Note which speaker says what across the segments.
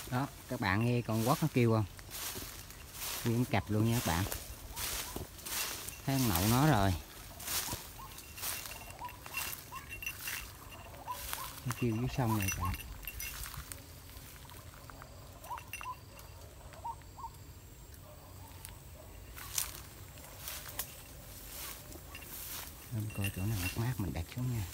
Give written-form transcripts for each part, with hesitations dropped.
Speaker 1: Đó, các bạn nghe con quất nó kêu không? Nguyên cặp luôn nha các bạn. Thấy con nậu nó rồi. Nó kêu dưới sông này các bạn. Nên coi chỗ nào mát mát mình đặt xuống nha.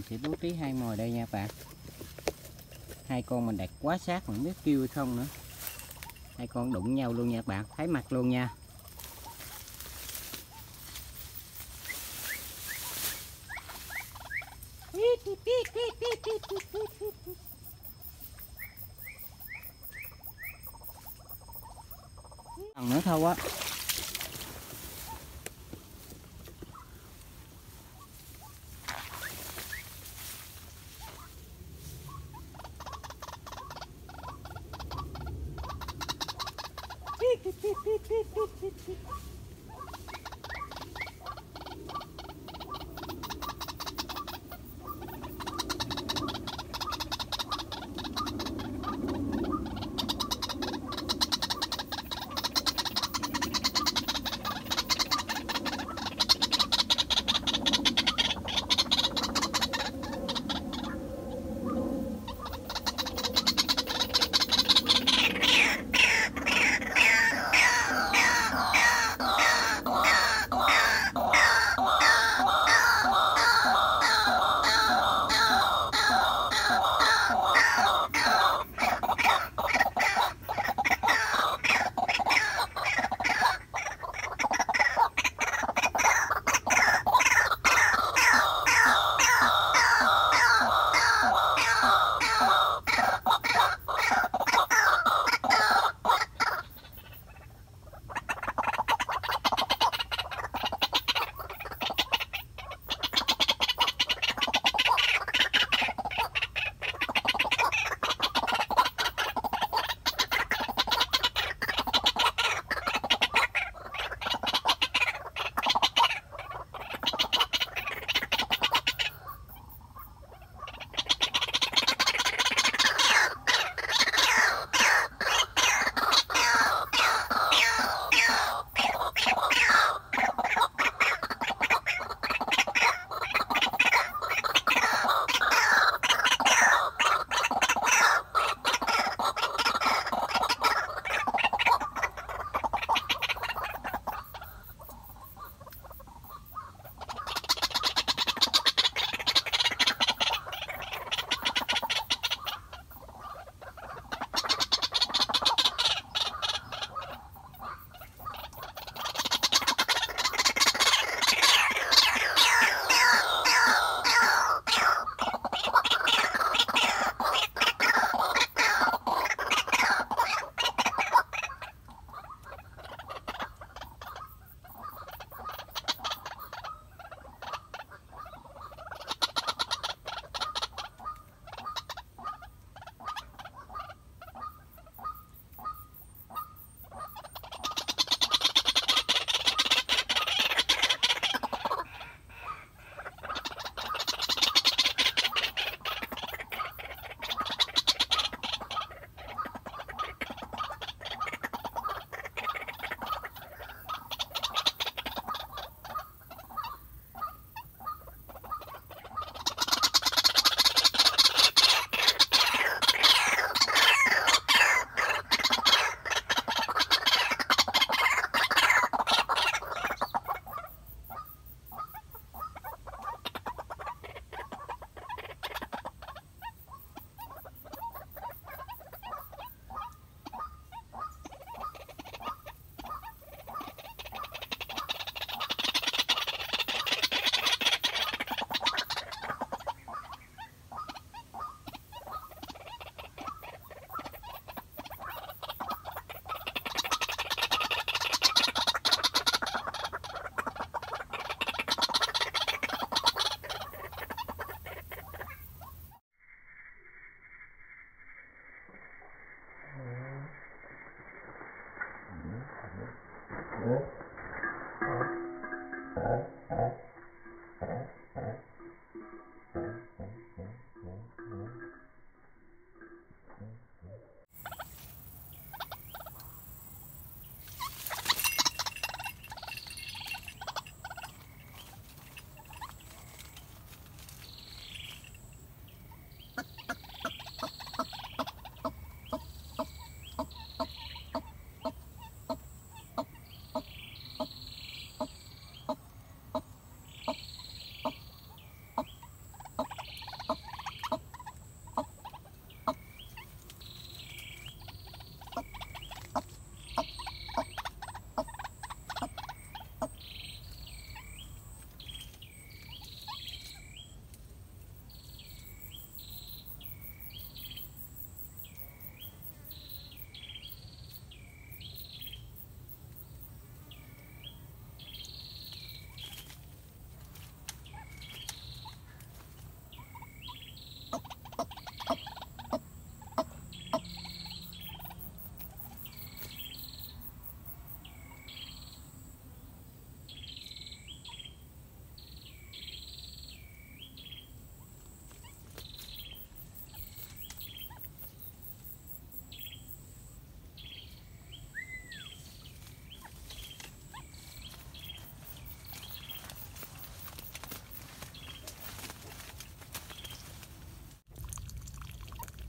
Speaker 1: sẽ bố trí 2 mồi đây nha các bạn. 2 con mình đặt quá sát mà không biết kêu hay không nữa. 2 con đụng nhau luôn nha các bạn, thấy mặt luôn nha. Còn nữa thôi á.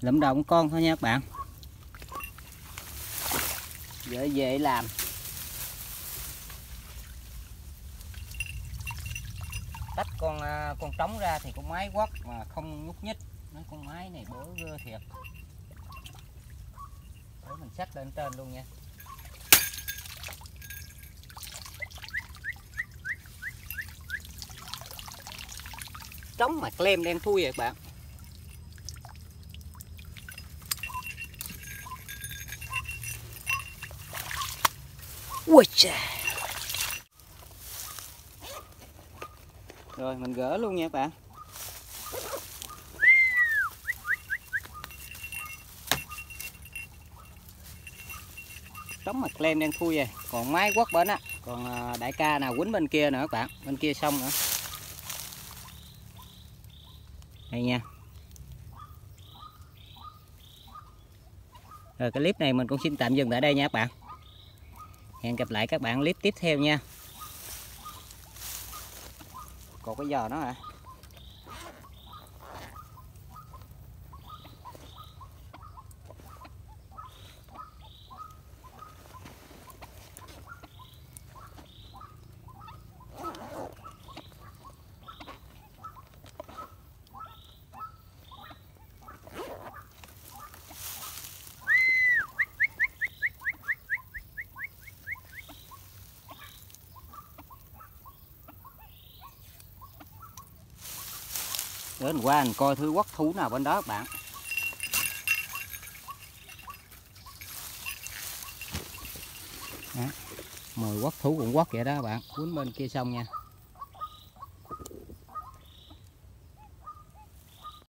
Speaker 1: lụm đầu con thôi nha các bạn, dễ làm. Tách con trống ra thì con máy quất mà không nhúc nhích. Nói con máy này bữa gơ thiệt. Để mình xách lên trên luôn nha. Trống mà lem đen thui vậy các bạn. Ui chà. Rồi mình gỡ luôn nha các bạn. Trống mặt lem đang thui rồi, còn máy quất bên á, còn đại ca nào quýnh bên kia nữa các bạn, bên kia xong nữa. Đây nha. Rồi cái clip này mình cũng xin tạm dừng tại đây nha các bạn. Hẹn gặp lại các bạn clip tiếp theo nha. Còn cái giò nó hả? Đến qua mình coi thứ quất thú nào bên đó các bạn. Đó. Mồi quất thú cũng quất vậy đó các bạn, cuốn bên kia xong nha.